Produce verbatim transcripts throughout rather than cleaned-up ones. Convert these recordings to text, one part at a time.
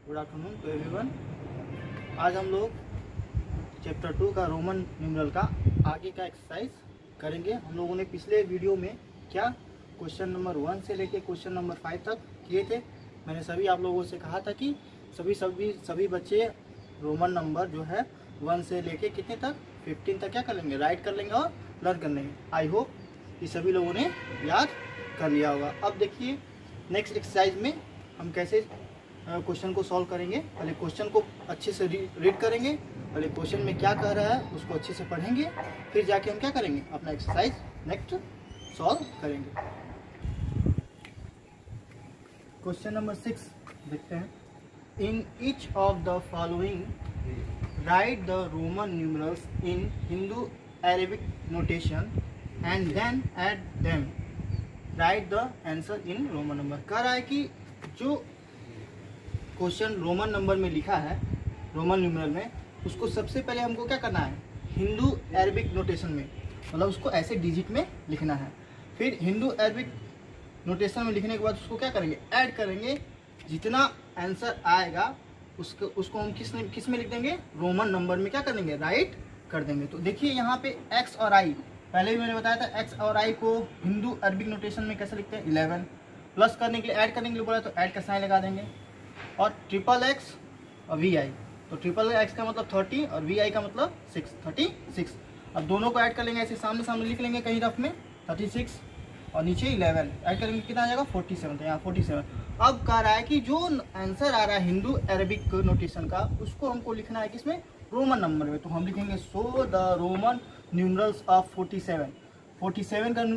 Good afternoon to everyone. आज हम लोग चैप्टर टू का रोमन न्यूमरल का आगे का एक्सरसाइज करेंगे। हम लोगों ने पिछले वीडियो में क्या क्वेश्चन नंबर वन से लेके क्वेश्चन नंबर फाइव तक किए थे। मैंने सभी आप लोगों से कहा था कि सभी सभी सभी बच्चे रोमन नंबर जो है वन से लेके कितने तक फिफ्टीन तक क्या कर लेंगे, राइट कर लेंगे और लर्न कर लेंगे। आई होप कि सभी लोगों ने याद कर लिया होगा। अब देखिए नेक्स्ट एक्सरसाइज में हम कैसे क्वेश्चन को सॉल्व करेंगे। पहले क्वेश्चन को अच्छे से रीड करेंगे, पहले क्वेश्चन में क्या कह रहा है उसको अच्छे से पढ़ेंगे, फिर जाके हम क्या करेंगे, अपना एक्सरसाइज नेक्स्ट सॉल्व करेंगे। क्वेश्चन नंबर सिक्स देखते हैं। In each of the following write the Roman numerals in Hindu Arabic notation and then add them write the answer in Roman number. कह रहा है कि जो क्वेश्चन रोमन नंबर में लिखा है, रोमन न्यूमरल में, उसको सबसे पहले हमको क्या करना है, हिंदू अरेबिक नोटेशन में, मतलब उसको ऐसे डिजिट में लिखना है। फिर हिंदू अरेबिक नोटेशन में लिखने के बाद उसको क्या करेंगे, ऐड करेंगे। जितना आंसर आएगा उसको उसको हम किस किस में लिख देंगे, रोमन नंबर में क्या कर देंगे, राइट कर देंगे। तो देखिए यहाँ पे एक्स और आई, पहले भी मैंने बताया था एक्स और आई को हिंदू अरबिक नोटेशन में कैसे लिखते हैं, इलेवन। प्लस करने के लिए, ऐड करने के लिए बोला तो ऐड का साइन लगा देंगे। और ट्रिपल एक्स और वी आई, तो ट्रिपल एक्स का मतलब थर्टी और वी आई का मतलब सिक्स, थर्टी सिक्स। अब दोनों को ऐड कर लेंगे, ऐसे सामने सामने लिख लेंगे कहीं रफ में, थर्टी सिक्स और नीचे इलेवन, ऐड करेंगे कितना आ जाएगा, फोर्टी सेवन। तो यहाँ फोर्टी सेवन। अब कह रहा है कि जो आंसर आ रहा है हिंदू अरेबिक नोटेशन का, उसको हमको लिखना है किसमें, रोमन नंबर में। तो हम लिखेंगे so the Roman numerals of forty seven. Forty seven का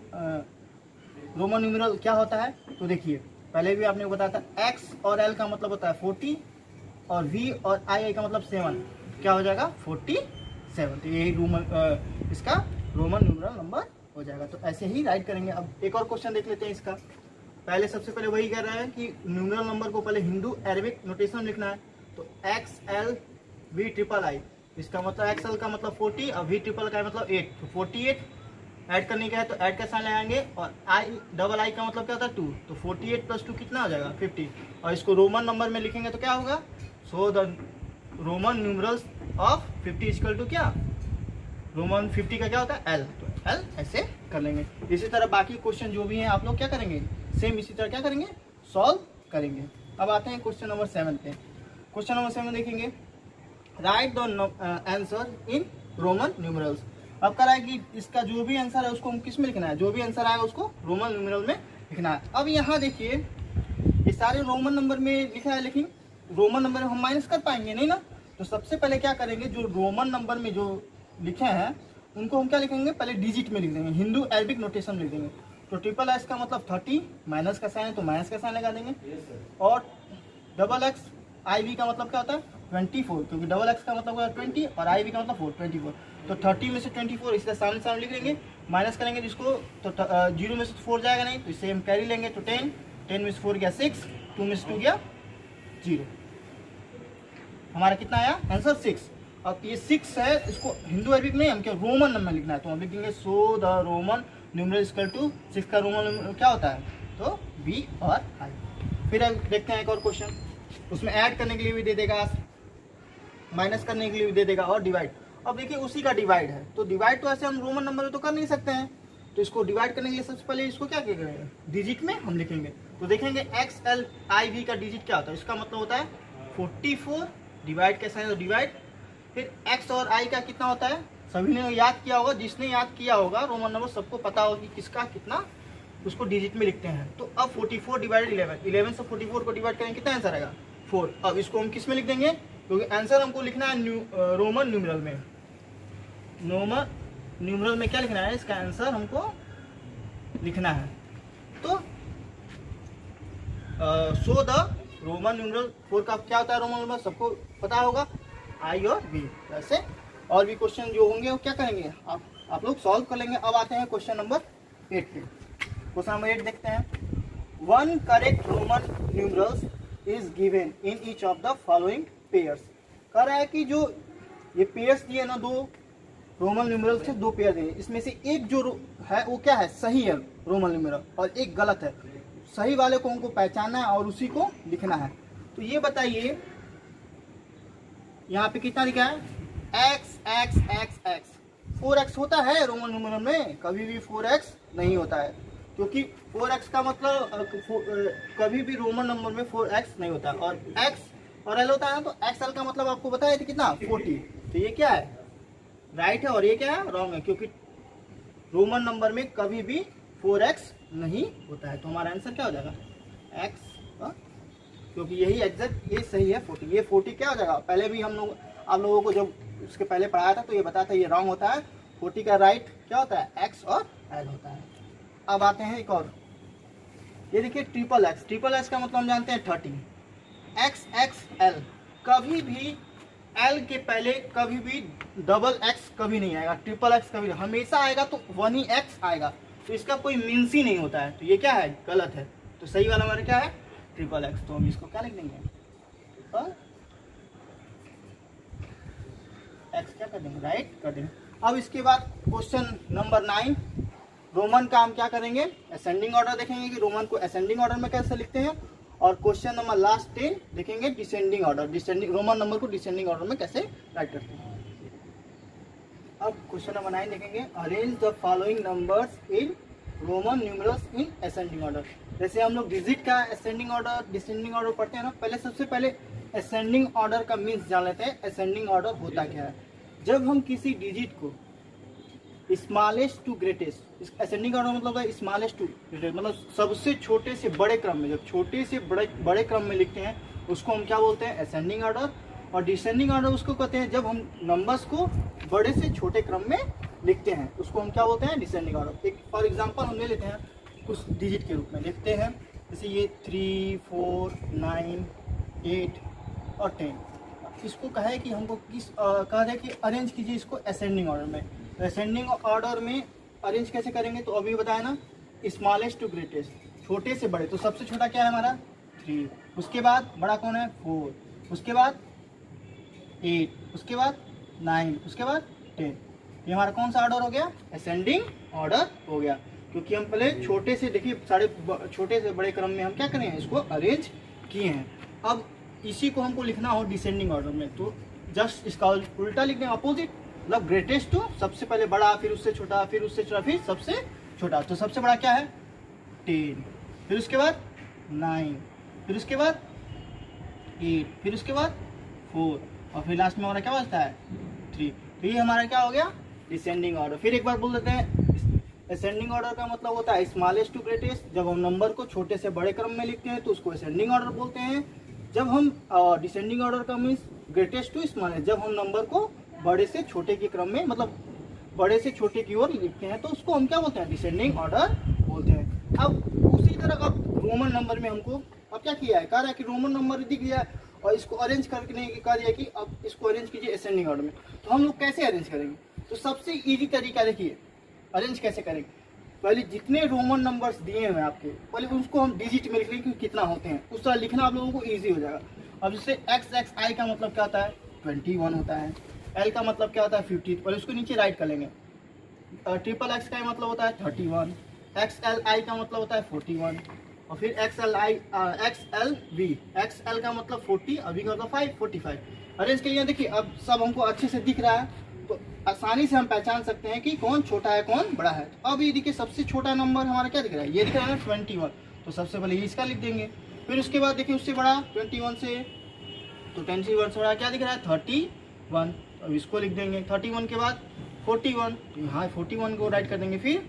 रोमन न्यूमरल क्या होता है, तो देखिए पहले भी आपने बताया था एक्स और एल का मतलब होता है फोर्टी और वी और आई आई का मतलब सेवन, क्या हो जाएगा, फोर्टी सेवन। तो यही रोमन इसका रोमन न्यूमरल नंबर हो जाएगा। तो ऐसे ही राइट करेंगे। अब एक और क्वेश्चन देख लेते हैं इसका। पहले सबसे पहले वही कह रहा है कि न्यूमरल नंबर को पहले हिंदू अरेबिक नोटेशन में लिखना है। तो X L V triple I, इसका मतलब एक्स एल का मतलब फोर्टी और वी ट्रिपल का मतलब एट, तो फोर्टी एट। ऐड करने का है तो ऐड का साइन लगाएंगे। और आई डबल आई का मतलब क्या होता है, टू, तो फोर्टी एट प्लस टू कितना हो जाएगा, फिफ्टी। और इसको रोमन नंबर में लिखेंगे तो क्या होगा, so the Roman numerals of fifty equal to क्या, रोमन फिफ्टी का क्या होता है, एल, तो एल ऐसे कर लेंगे। इसी तरह बाकी क्वेश्चन जो भी हैं आप लोग क्या करेंगे, सेम इसी तरह क्या करेंगे, सॉल्व करेंगे। अब आते हैं क्वेश्चन नंबर सेवन पे। क्वेश्चन नंबर सेवन देखेंगे, write the answer in Roman numerals. अब कह रहा है कि इसका जो भी आंसर है उसको हम किस में लिखना है, जो भी आंसर आएगा उसको रोमन न्यूमरल में लिखना है। अब यहाँ देखिए ये सारे रोमन नंबर में लिखा है, लेकिन रोमन नंबर में हम माइनस कर पाएंगे नहीं ना। तो सबसे पहले क्या करेंगे, जो रोमन नंबर में जो लिखे हैं उनको हम क्या लिखेंगे, पहले डिजिट में लिख देंगे, हिंदू अरेबिक नोटेशन लिख देंगे। तो ट्रिपल एक्स का मतलब थर्टी, माइनस का साइन है तो माइनस का साइन लगा देंगे। और डबल एक्स आई वी का मतलब क्या होता है, ट्वेंटी फोर, क्योंकि डबल एक्स का मतलब ट्वेंटी और आई वी का मतलब फोर, ट्वेंटी फोर। तो थर्टी में से ट्वेंटी फोर इसका सामने सामने लिख लेंगे, माइनस करेंगे जिसको, तो जीरो में से फोर जाएगा नहीं, तो इसे हम कैरी लेंगे। तो टेन, टेन में से फोर गया सिक्स, टू में से टू गया जीरो, हमारा कितना आया आंसर, सिक्स। अब ये सिक्स है, इसको हिंदू अरबिक में हम क्या रोमन नंबर लिखना है, तो हम लिखेंगे so the Roman numeral equal to six का रोमन क्या होता है, तो बी और आई। फिर देखते हैं एक और क्वेश्चन, उसमें ऐड करने के लिए भी दे देगा, माइनस करने के लिए भी दे देगा और डिवाइड। अब देखिए उसी का डिवाइड है, तो डिवाइड तो ऐसे हम रोमन नंबर में तो कर नहीं सकते हैं। तो इसको डिवाइड करने के लिए सबसे पहले इसको क्या करेंगे, डिजिट में हम लिखेंगे। तो देखेंगे एक्स एल आई वी का डिजिट क्या होता है, इसका मतलब होता है फोर्टी फोर, डिवाइड कैसा है तो डिवाइड। फिर एक्स और आई का कितना होता है, सभी ने याद किया होगा, जिसने याद किया होगा रोमन नंबर सबको पता होगा कि किसका कितना, उसको डिजिट में लिखते हैं। तो अब forty four divided eleven, eleven से फोर्टी फोर को डिवाइड करेंगे कितना आंसर आएगा, फोर। अब इसको हम किस में लिख देंगे, क्योंकि तो आंसर हमको लिखना है न्यू रोमन न्यूमरल में। रोमन न्यूमरल में क्या लिखना है, इसका आंसर हमको लिखना है। तो so the Roman numeral four का क्या होता है, रोमन नंबर सबको पता होगा, आई और बी। ऐसे और भी क्वेश्चन जो होंगे वो क्या करेंगे, आप आप लोग सॉल्व कर लेंगे। अब आते हैं क्वेश्चन नंबर एट पे। क्वेश्चन नंबर एट देखते हैं। One correct Roman numerals is given in each of the following pairs. कह रहा है कि जो ये पेयर्स दिए ना, दो रोमन न्यूमरल से दो पेयर दिए, इसमें से एक जो है वो क्या है, सही है रोमन न्यूमरल, और एक गलत है। सही वाले को हमको पहचानना है और उसी को लिखना है। तो ये बताइए यहाँ पे कितना लिखा है, X X X X. Four X होता है रोमन न्यूमेरल में? कभी भी फोर एक्स नहीं होता है, क्योंकि फोर एक्स का मतलब कभी भी रोमन नंबर में फोर एक्स नहीं होता। और एक्स और एल होता है ना, तो एक्स एल का मतलब आपको बताया था कितना, फोर्टी। तो ये क्या है, राइट है, और ये क्या है, रॉन्ग है, क्योंकि रोमन नंबर में कभी भी फोर एक्स नहीं होता है। तो हमारा आंसर क्या हो जाएगा, एक्स, क्योंकि यही एग्जैक्ट ये सही है, फोर्टी। ये फोर्टी क्या हो जाएगा, पहले भी हम लोग आप लोगों को जब उसके पहले पढ़ाया था तो ये बताया था ये रॉन्ग होता है। फोर्टी का राइट क्या होता है, एक्स और एल होता है। अब आते हैं एक और, ये देखिए ट्रिपल एक्स। ट्रिपल एक्स का मतलब हम जानते हैं थर्टी। एक्स एक्स एल, कभी भी एल के पहले कभी भी डबल एक्स कभी नहीं आएगा, ट्रिपल एक्स कभी नहीं, हमेशा आएगा तो वन ही एक्स आएगा। तो इसका कोई मीन्स ही नहीं होता है, तो ये क्या है, गलत है। तो सही वाला हमारा क्या है, ट्रिपल एक्स। तो हम इसको क्या लिख देंगे, एक्स क्या कर देंगे, राइट कर देंगे। अब इसके बाद क्वेश्चन नंबर नाइन, रोमन का हम क्या करेंगे, असेंडिंग ऑर्डर देखेंगे कि रोमन को असेंडिंग ऑर्डर में कैसे लिखते हैं। और क्वेश्चन नंबर लास्ट टेन देखेंगे descending order, descending Roman number को डिसेंडिंग ऑर्डर में कैसे राइट करते हैं। अब क्वेश्चन नंबर नाइन देखेंगे, arrange the following numbers in Roman numerals in ascending order. जैसे हम लोग डिजिट का असेंडिंग ऑर्डर डिसेंडिंग ऑर्डर पढ़ते हैं ना, पहले सबसे पहले असेंडिंग ऑर्डर का मीन्स जान लेते हैं। असेंडिंग ऑर्डर होता क्या है, जब हम किसी डिजिट को smallest to greatest, ascending order मतलब है स्मॉलेस्ट टू ग्रेटेस्ट, मतलब सबसे छोटे से बड़े क्रम में, जब छोटे से बड़े बड़े क्रम में लिखते हैं उसको हम क्या बोलते हैं, असेंडिंग ऑर्डर। और डिसेंडिंग ऑर्डर उसको कहते हैं जब हम नंबर्स को बड़े से छोटे क्रम में लिखते हैं, उसको हम क्या बोलते हैं, डिसेंडिंग ऑर्डर। एक फॉर एग्जांपल हम ले लेते हैं, कुछ डिजिट के रूप में लिखते हैं, जैसे ये थ्री फोर नाइन एट और टेन। इसको कहा है कि हमको किस कहा है कि अरेंज कीजिए इसको असेंडिंग ऑर्डर में। तो असेंडिंग ऑर्डर में अरेंज कैसे करेंगे, तो अभी बताया ना, स्मॉलेस्ट टू ग्रेटेस्ट, छोटे से बड़े। तो सबसे छोटा क्या है हमारा, थ्री, उसके बाद बड़ा कौन है, फोर, उसके बाद एट, उसके बाद नाइन, उसके बाद टेन। ये हमारा कौन सा ऑर्डर हो गया, असेंडिंग ऑर्डर हो गया, क्योंकि हम पहले छोटे से, देखिए सारे छोटे से बड़े क्रम में हम क्या करें, इसको अरेंज किए हैं। अब इसी को हमको लिखना हो डिसेंडिंग ऑर्डर में, तो जस्ट इसका उल्टा लिखने, अपोजिट, मतलब ग्रेटेस्ट टू सबसे पहले बड़ा, फिर उससे छोटा, फिर उससे छोटा, फिर सबसे छोटा। तो सबसे बड़ा क्या है, टेन, फिर उसके बाद नाइन, फिर उसके बाद एट, फिर उसके बाद फोर, और फिर लास्ट में हमारा क्या बचता है, थ्री। तो ये हमारा क्या हो गया, डिसेंडिंग ऑर्डर। फिर एक बार बोल देते हैं, असेंडिंग ऑर्डर का मतलब होता है स्मॉलेस्ट टू ग्रेटेस्ट। जब हम नंबर को छोटे से बड़े क्रम में लिखते हैं तो उसको असेंडिंग ऑर्डर बोलते हैं। जब हम डिसेंडिंग ऑर्डर का मीन्स ग्रेटेस्ट टू स्मॉलेस्ट, जब हम नंबर को बड़े से छोटे के क्रम में, मतलब बड़े से छोटे की ओर लिखते हैं, तो उसको हम क्या बोलते हैं, डिसेंडिंग ऑर्डर बोलते हैं। अब उसी तरह अब रोमन नंबर में हमको अब क्या किया है, कह रहा है कि रोमन नंबर दिख गया और इसको अरेंज करने की कह दिया कि अब इसको अरेंज कीजिए असेंडिंग ऑर्डर में। तो हम लोग कैसे अरेंज करेंगे, तो सबसे इजी तरीका देखिए अरेंज कैसे करेंगे। पहले जितने रोमन नंबर्स दिए हुए आपके, पहले उसको हम डिजिट में लिख लेंगे कि कितना होते हैं, उस तरह लिखना आप लोगों को ईजी हो जाएगा। अब जैसे एक्स एक्स आई का मतलब क्या होता है, ट्वेंटी वन होता है। एल का मतलब क्या होता है, फिफ्टी, पहले उसको नीचे राइट कर लेंगे। ट्रिपल एक्स का मतलब होता है thirty one. X L I का मतलब होता है फोर्टी वन। और फिर X L I X L V, X L का मतलब फोर्टी, अभी का मतलब फाइव, फोर्टी फाइव। अरेंज करिए, देखिए अब सब हमको अच्छे से दिख रहा है, तो आसानी से हम पहचान सकते हैं कि कौन छोटा है कौन बड़ा है। तो अब ये देखिए सबसे छोटा नंबर हमारा क्या दिख रहा है, ये दिख रहा है ट्वेंटी वन। तो सबसे पहले ये इसका लिख देंगे। फिर उसके बाद देखिए उससे बड़ा ट्वेंटी वन से, तो ट्वेंटी वन से बड़ा क्या दिख रहा है, थर्टी वन। अब इसको लिख देंगे। थर्टी वन के बाद फोर्टी वन, तो यहाँ फोर्टी वन को राइट कर देंगे। फिर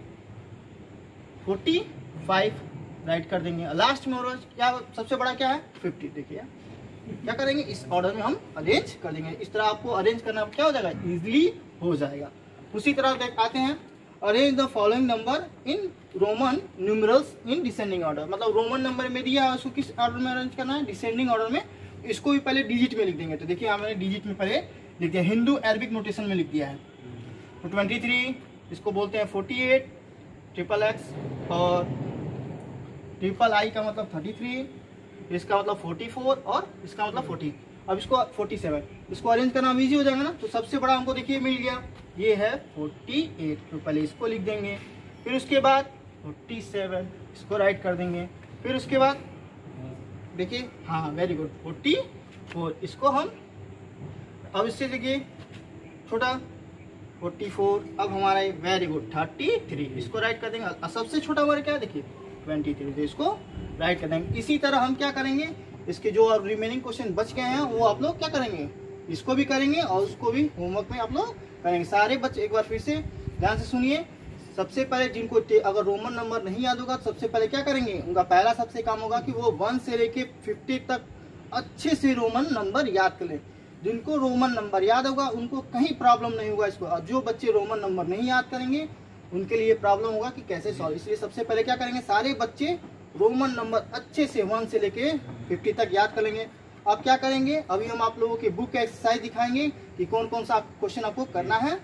फोर्टी फाइव राइट कर देंगे। लास्ट में और क्या सबसे बड़ा क्या है, फिफ्टी। देखिए क्या करेंगे, इस ऑर्डर में हम अरेंज कर देंगे। इस तरह आपको अरेंज करना क्या हो जाएगा, इजीली हो जाएगा। उसी तरह देख आते हैं, arrange the following number in Roman numerals in descending order. मतलब रोमन नंबर में दिया है, उसको किस ऑर्डर में अरेंज करना है, डिसेंडिंग ऑर्डर में। इसको भी पहले डिजिट में लिख देंगे। तो देखिए हमने डिजिट में पहले लिख दिया, हिंदू अरबिक नोटेशन में लिख दिया है। तो ट्वेंटी थ्री इसको बोलते हैं फोर्टी एट, ट्रिपल एक्स, और ट्रिपल आई का मतलब थर्टी थ्री, इसका मतलब फोर्टी फोर, और इसका मतलब फोर्टी। अब इसको फोर्टी सेवन, इसको अरेंज करना इजी हो जाएगा ना। तो सबसे बड़ा हमको देखिए मिल गया, ये है फोर्टी एट। तो पहले इसको लिख देंगे। फिर उसके बाद फोर्टी सेवन, इसको राइट कर देंगे। फिर उसके बाद देखिए, हाँ वेरी गुड, फोर्टी फोर। इसको हम अब इससे देखिए छोटा फोर्टी फोर। अब हमारा वेरी गुड थर्टी थ्री, इसको राइट कर देंगे। और सबसे छोटा हमारा क्या है देखिए ट्वेंटी थ्री, तो इसको राइट कर देंगे। इसी तरह हम क्या करेंगे, इसके जो और रिमेनिंग क्वेश्चन बच गए हैं वो आप लोग क्या करेंगे, इसको भी करेंगे और उसको भी होमवर्क में आप लोग करेंगे। सारे बच्चे एक बार फिर से ध्यान से सुनिए। सबसे पहले जिनको अगर रोमन नंबर नहीं याद होगा, सबसे पहले क्या करेंगे, उनका पहला सबसे काम होगा कि वो वन से लेके फिफ्टी तक अच्छे से रोमन नंबर याद कर लें। जिनको रोमन नंबर याद होगा उनको कहीं प्रॉब्लम नहीं होगा इसको, और जो बच्चे रोमन नंबर नहीं याद करेंगे उनके लिए प्रॉब्लम होगा कि कैसे सॉल्व। इसलिए सबसे पहले क्या करेंगे, सारे बच्चे रोमन नंबर अच्छे से वन से लेके फिफ्टी तक याद कर लेंगे। अब क्या करेंगे, अभी हम आप लोगों के बुक एक्सरसाइज दिखाएंगे कि कौन कौन सा क्वेश्चन आपको करना है।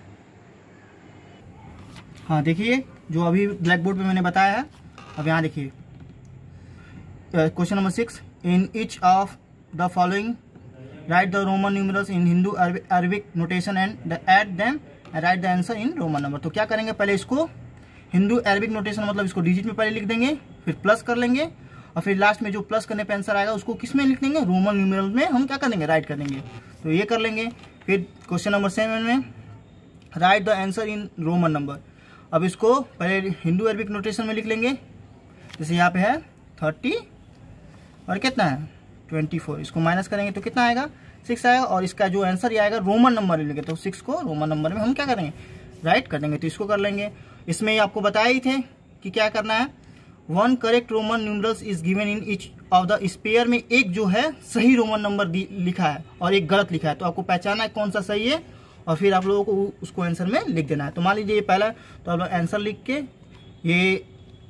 हाँ देखिए, जो अभी ब्लैक बोर्ड पे मैंने बताया है, अब यहाँ देखिए question number six, in each of the following write the Roman numerals in Hindu Arabic notation and add them write the answer in Roman number. तो क्या करेंगे, पहले इसको हिंदू अरबिक नोटेशन मतलब इसको डिजिट में पहले लिख देंगे, फिर प्लस कर लेंगे, और फिर लास्ट में जो प्लस करने पे आंसर आएगा उसको किस में लिख देंगे, रोमन न्यूमरल में हम क्या कर देंगे, राइट कर देंगे। तो ये कर लेंगे। फिर क्वेश्चन नंबर सेवन में write the answer in Roman number. अब इसको पहले हिंदू अरबिक नोटेशन में लिख लेंगे, जैसे यहाँ पे है थर्टी और कितना है ट्वेंटी फोर, इसको माइनस करेंगे तो कितना आएगा, सिक्स आएगा। और इसका जो आंसर ये आएगा रोमन नंबर में लेंगे, तो सिक्स को रोमन नंबर में हम क्या करेंगे, राइट कर देंगे। तो इसको कर लेंगे। इसमें आपको बताया ही थे कि क्या करना है, one correct Roman numerals is given in each of the spare में एक जो है सही रोमन नंबर लिखा है और एक गलत लिखा है, तो आपको पहचाना है कौन सा सही है और फिर आप लोगों को उसको आंसर में लिख देना है। तो मान लीजिए ये पहला, तो आप लोग आंसर लिख के, ये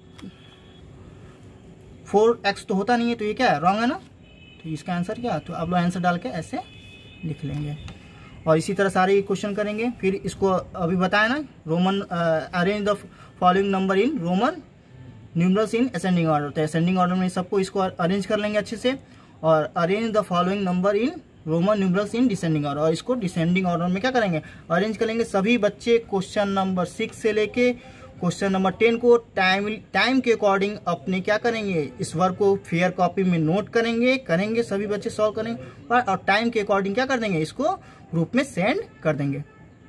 फोर एक्स तो होता नहीं है, तो ये क्या है, रॉन्ग है ना, तो इसका आंसर क्या है, तो आप लोग आंसर डाल के ऐसे लिख लेंगे। और इसी तरह सारे क्वेश्चन करेंगे। फिर इसको अभी बताया ना, Roman arrange the following number in Roman numerals in ascending order, तो असेंडिंग ऑर्डर में सबको इसको अरेंज कर लेंगे अच्छे से। और arrange the following number in Roman numerals in descending order, और इसको डिसेंडिंग ऑर्डर में क्या करेंगे, अरेंज करेंगे। सभी बच्चे क्वेश्चन नंबर सिक्स से लेके क्वेश्चन नंबर टेन को टाइम टाइम के अकॉर्डिंग अपने क्या करेंगे, इस वर्क को फेयर कॉपी में नोट करेंगे करेंगे सभी बच्चे सॉल्व करेंगे, और टाइम के अकॉर्डिंग क्या कर देंगे, इसको ग्रुप में सेंड कर देंगे।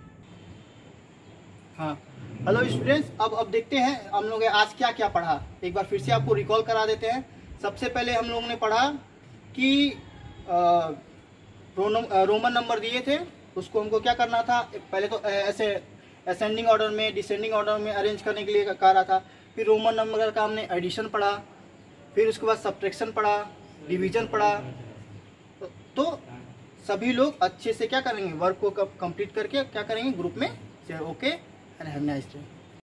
हाँ हेलो स्टूडेंट्स, अब अब देखते हैं हम लोग आज क्या क्या पढ़ा। एक बार फिर से आपको रिकॉल करा देते हैं। सबसे पहले हम लोगों ने पढ़ा कि आ, रोमन नंबर दिए थे, उसको हमको क्या करना था, पहले तो ऐसे असेंडिंग ऑर्डर में डिसेंडिंग ऑर्डर में अरेंज करने के लिए कह रहा था। फिर रोमन नंबर का हमने एडिशन पढ़ा, फिर उसके बाद सब्ट्रैक्शन पढ़ा, डिवीजन पढ़ा। तो सभी लोग अच्छे से क्या करेंगे, वर्क को कंप्लीट करके क्या करेंगे, ग्रुप में। Okay, have a nice day.